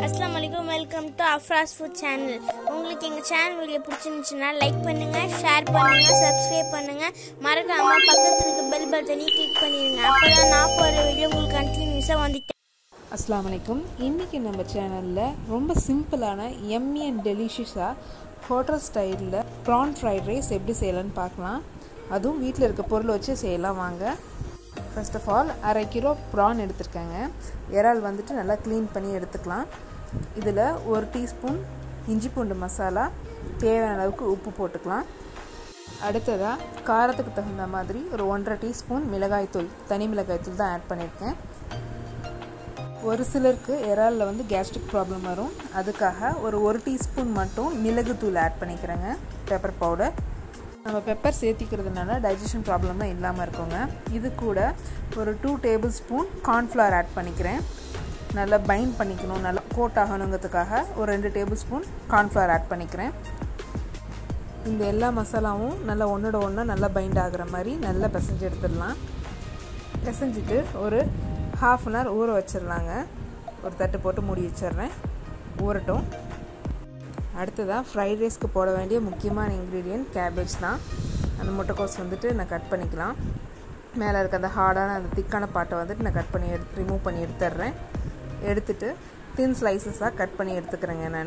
अस्सलाम वालेकुम welcome to Afraz food channel. உங்களுக்கு எங்க சேனல் வீடியோ பிடிச்சிருந்துச்சுனா லைக் பண்ணுங்க, ஷேர் பண்ணுங்க, சப்ஸ்கிரைப் பண்ணுங்க. மறக்காம பக்கத்துல இருக்க பெல் பட்டனை கிளிக் பண்ணிடுங்க. அப்பதான் நான் போற வீடியோ உங்களுக்கு கண்டினியூஸா வந்துட்டே. அஸ்ஸலாமு அலைக்கும். இன்றைக்கி நம்ம சேனலில் ரொம்ப சிம்பிளான எம்மி அண்ட் டெலிஷியஸாக ஹோட்டல் ஸ்டைலில் ப்ரான் ஃப்ரைட் ரைஸ் எப்படி செய்யலான்னு பார்க்கலாம். அதுவும் வீட்டில் இருக்க பொருள் வச்சு செய்யலாம் வாங்க. First of all 1/2 kilo prawn எடுத்துருக்கேங்க. இறால் வந்துட்டு நல்லா க்ளீன் பண்ணி எடுத்துக்கலாம். இதில் 1 டீஸ்பூன் இஞ்சி பூண்டு மசாலா, தேவையான அளவுக்கு உப்பு போட்டுக்கலாம். அடுத்ததாக காரத்துக்கு தகுந்த மாதிரி ஒரு 1.5 டீஸ்பூன் மிளகாய்த்தூள், தனி மிளகாய்த்தூள் தான் ஆட் பண்ணியிருக்கேன். ஒரு சிலருக்கு இறாலில் வந்து கேஸ்ட்ரிக் ப்ராப்ளம் வரும், அதுக்காக ஒரு 1 டீஸ்பூன் மட்டும் மிளகுத்தூள் ஆட் பண்ணிக்கிறேங்க, பெப்பர் பவுடர். நம்ம பெப்பர் சேர்த்திக்கிறதுனால டைஜஷன் ப்ராப்ளம்லாம் இல்லாமல் இருக்குங்க. இது கூட ஒரு 2 டேபிள் ஸ்பூன் கார்ன்ஃப்ளவர் ஆட் பண்ணிக்கிறேன். நல்லா பைண்ட் பண்ணிக்கணும், நல்லா கோட் ஆகணுங்கிறதுக்காக ஒரு 2 டேபிள் ஸ்பூன் கார்ன்ஃப்ளவர் ஆட் பண்ணிக்கிறேன். இந்த எல்லா மசாலாவும் நல்லா ஒன்றோட ஒன்றா நல்லா பைண்ட் ஆகிற மாதிரி நல்லா பிசைஞ்சு எடுத்துடலாம். பிசைஞ்சிட்டு ஒரு 1/2 அன் ஹவர் ஊற வச்சிடலாங்க. ஒரு தட்டு போட்டு மூடி வச்சிடுறேன், ஊறட்டும். அடுத்ததாக ஃப்ரைட் ரைஸ்க்கு போட வேண்டிய முக்கியமான இன்க்ரீடியன்ட் கேபேஜ் தான். அந்த முட்டைக்கோஸ் வந்துட்டு நான் கட் பண்ணிக்கலாம். மேலே இருக்க அந்த ஹார்டான அந்த திக்கான பாட்டை வந்துட்டு நான் கட் பண்ணி ரிமூவ் பண்ணி எடுத்துடுறேன். எடுத்துகிட்டு தின் ஸ்லைசஸாக கட் பண்ணி எடுத்துக்கிறேங்க. நான்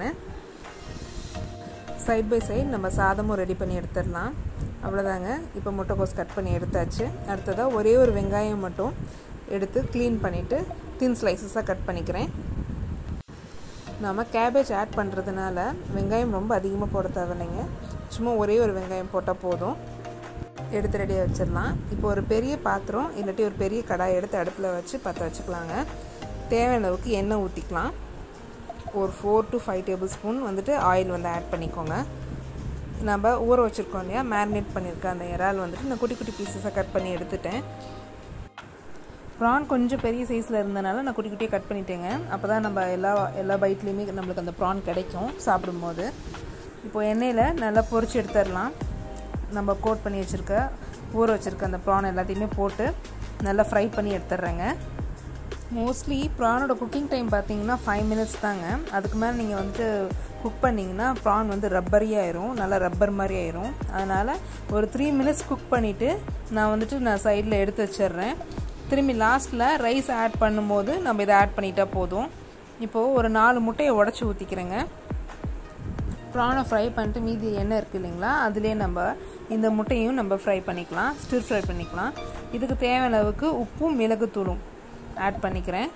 சைட் பை சைட் நம்ம சாதமும் ரெடி பண்ணி எடுத்துடலாம். அவ்வளோதாங்க. இப்போ முட்டைக்கோஸ் கட் பண்ணி எடுத்தாச்சு. அடுத்ததாக ஒரே ஒரு வெங்காயம் மட்டும் எடுத்து க்ளீன் பண்ணிவிட்டு தின் ஸ்லைசஸாக கட் பண்ணிக்கிறேன். நம்ம கேபேஜ் ஆட் பண்ணுறதுனால வெங்காயம் ரொம்ப அதிகமாக போட தேவையில்லைங்க, சும்மா ஒரே ஒரு வெங்காயம் போட்டால் போதும். எடுத்து ரெடியாக வச்சிடலாம். இப்போ ஒரு பெரிய பாத்திரம் இல்லாட்டி ஒரு பெரிய கடாய் எடுத்து அடுப்பில் வச்சு பற்ற வச்சுக்கலாங்க. தேவையான அளவுக்கு எண்ணெய் ஊற்றிக்கலாம். ஒரு 4 to 5 டேபிள் ஸ்பூன் வந்துட்டு ஆயில் வந்து ஆட் பண்ணிக்கோங்க. நம்ம ஊற வச்சுருக்கோம் இல்லையா, மேரினேட் பண்ணியிருக்க அந்த இறால் வந்துட்டு நான் குட்டி குட்டி பீசஸாக கட் பண்ணி எடுத்துட்டேன். ப்ரான் கொஞ்சம் பெரிய சைஸில் இருந்தனால நான் குட்டி குட்டியாக கட் பண்ணிட்டேங்க. அப்போ தான் நம்ம எல்லா பைட்லேயுமே நம்மளுக்கு அந்த ப்ரான் கிடைக்கும் சாப்பிடும்போது. இப்போது எண்ணெயில் நல்லா பொரிச்சு எடுத்துடலாம். நம்ம கோட் பண்ணி வச்சுருக்க ஊற வச்சுருக்க அந்த ப்ரான் எல்லாத்தையுமே போட்டு நல்லா ஃப்ரை பண்ணி எடுத்துடுறேங்க. மோஸ்ட்லி ப்ரானோட குக்கிங் டைம் பார்த்திங்கன்னா 5 மினிட்ஸ் தாங்க. அதுக்கு மேலே நீங்கள் வந்துட்டு குக் பண்ணிங்கன்னா ப்ரான் வந்து ரப்பரி ஆயிரும், நல்லா ரப்பர் மாதிரி ஆயிரும். அதனால் ஒரு 3 மினிட்ஸ் குக் பண்ணிவிட்டு நான் சைடில் எடுத்து வச்சிடுறேன். திரும்பி லாஸ்ட்டில் ரைஸ் ஆட் பண்ணும்போது நம்ம இதை ஆட் பண்ணிட்டா போதும். இப்போது ஒரு 4 முட்டையை உடச்சி ஊற்றிக்கிறேங்க. ப்ரானை ஃப்ரை பண்ணிட்டு மீதி எண்ணெய் இருக்குது இல்லைங்களா, அதுலேயே நம்ம இந்த முட்டையும் நம்ம ஃப்ரை பண்ணிக்கலாம், ஸ்டிர் ஃப்ரை பண்ணிக்கலாம். இதுக்கு தேவையான அளவுக்கு உப்பும் மிளகுத்தூளும் ஆட் பண்ணிக்கிறேன்.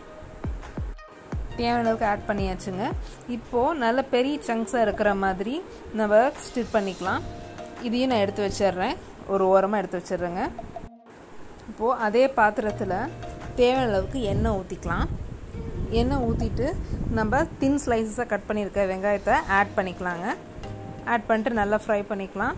தேவையான அளவுக்கு ஆட் பண்ணியாச்சுங்க. இப்போது நல்ல பெரிய சங்க்ஸாக இருக்கிற மாதிரி நம்ம ஸ்டிர் பண்ணிக்கலாம். இதையும் நான் எடுத்து வச்சிடுறேன், ஒரு ஓரமாக எடுத்து வச்சிடுறேங்க. இப்போது அதே பாத்திரத்தில் தேவையான அளவுக்கு எண்ணெய் ஊற்றிக்கலாம். எண்ணெய் ஊற்றிட்டு நம்ம தின் ஸ்லைஸஸாக கட் பண்ணியிருக்க வெங்காயத்தை ஆட் பண்ணிக்கலாங்க. ஆட் பண்ணிட்டு நல்லா ஃப்ரை பண்ணிக்கலாம்.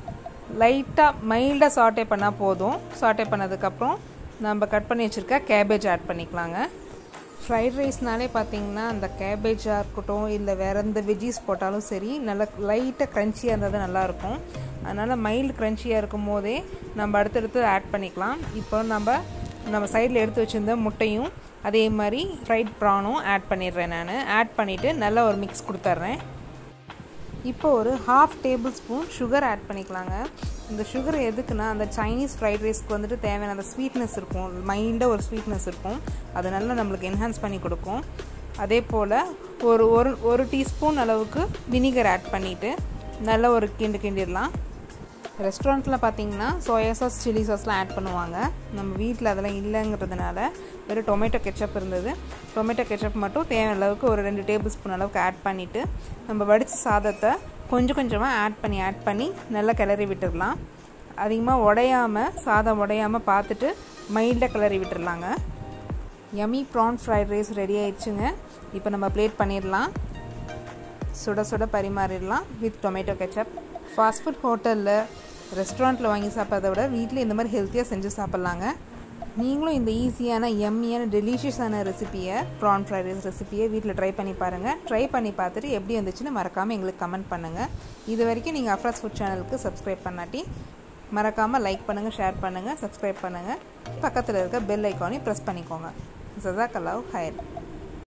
லைட்டாக மைல்டாக சாட்டே பண்ணால் போதும். சாட்டே பண்ணதுக்கப்புறம் நம்ம கட் பண்ணி வச்சுருக்க கேபேஜ் ஆட் பண்ணிக்கலாங்க. ஃப்ரைட் ரைஸ்னாலே பார்த்திங்கன்னா அந்த கேபேஜாக இருக்கட்டும் இல்லை வேறு எந்த வெஜ்ஜீஸ் போட்டாலும் சரி, நல்லா லைட்டாக க்ரன்ச்சியாக இருந்தால் தான் நல்லாயிருக்கும். அதனால் மைல்டு க்ரன்ச்சியாக இருக்கும் போதே நம்ம அடுத்தடுத்து ஆட் பண்ணிக்கலாம். இப்போ நம்ம சைடில் எடுத்து வச்சுருந்த முட்டையும் அதே மாதிரி ஃப்ரைட் ப்ரானும் ஆட் பண்ணிடுறேன். நான் ஆட் பண்ணிவிட்டு நல்லா ஒரு மிக்ஸ் கொடுத்துட்றேன். இப்போ ஒரு 1/2 டேபிள் ஸ்பூன் சுகர் ஆட் பண்ணிக்கலாங்க. இந்த சுகர் எதுக்குன்னா அந்த சைனீஸ் ஃப்ரைட் ரைஸ்க்கு வந்துட்டு தேவையான அந்த ஸ்வீட்னஸ் இருக்கும், மைல்டாக ஒரு ஸ்வீட்னஸ் இருக்கும், அது நல்லா நம்மளுக்கு என்ஹான்ஸ் பண்ணி கொடுக்கும். அதே போல் ஒரு டீஸ்பூன் அளவுக்கு வினிகர் ஆட் பண்ணிவிட்டு நல்லா ஒரு கிண்டிடலாம். ரெஸ்டாரண்ட்டில் பார்த்திங்கன்னா சோயா சாஸ், சில்லி சாஸ்லாம் ஆட் பண்ணுவாங்க. நம்ம வீட்டில் அதெல்லாம் இல்லைங்கிறதுனால வெறும் டொமேட்டோ கெச்சப் இருந்தது. டொமேட்டோ கெச்சப் மட்டும் தேவையான அளவுக்கு ஒரு 2 டேபிள் ஸ்பூன் அளவுக்கு ஆட் பண்ணிவிட்டு நம்ம வடித்த சாதத்தை கொஞ்சம் கொஞ்சமாக ஆட் பண்ணி நல்லா கிளறி விட்டுடலாம். அதிகமாக சாதம் உடையாமல் பார்த்துட்டு மைல்டாக கிளறி விட்டுடலாங்க. Yummy prawn fried rice ready ஆயிடுச்சுங்க. இப்போ நம்ம பிளேட் பண்ணிடலாம், சுட சுட பரிமாறிடலாம் with tomato ketchup. Fast food ஹோட்டலில் ரெஸ்டாரண்ட்டில் வாங்கி சாப்பிட்றத விட வீட்டில் இந்த மாதிரி ஹெல்த்தியாக செஞ்சு சாப்பிட்லாங்க. நீங்களும் இந்த ஈஸியான எம்மியான டெலிஷியஸான ரெசிப்பியை, ப்ரான் ஃப்ரைட் ரைஸ் ரெசிப்பியை வீட்டில் ட்ரை பண்ணி பாருங்கள். ட்ரை பண்ணி பார்த்துட்டு எப்படி வந்துச்சுன்னு மறக்காமல் எங்களுக்கு கமெண்ட் பண்ணுங்கள். இது வரைக்கும் நீங்கள் அஃப்ராஸ் ஃபுட் சேனலுக்கு சப்ஸ்கிரைப் பண்ணாட்டி மறக்காமல் லைக் பண்ணுங்கள், ஷேர் பண்ணுங்கள், சப்ஸ்கிரைப் பண்ணுங்கள். பக்கத்தில் இருக்க பெல் ஐக்கானையும் ப்ரெஸ் பண்ணிக்கோங்க. ஜஸாக்கல்லாஹு ஹைர்.